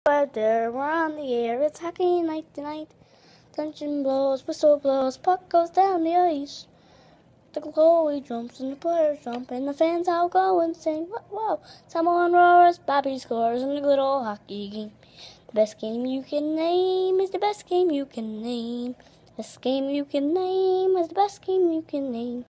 Weather, we're on the air, it's hockey night tonight. Tension blows, whistle blows, puck goes down the ice. The goalie jumps and the players jump and the fans all go and sing. Whoa, someone roars, Bobby scores in a good old hockey game. The best game you can name is the best game you can name. The best game you can name is the best game you can name.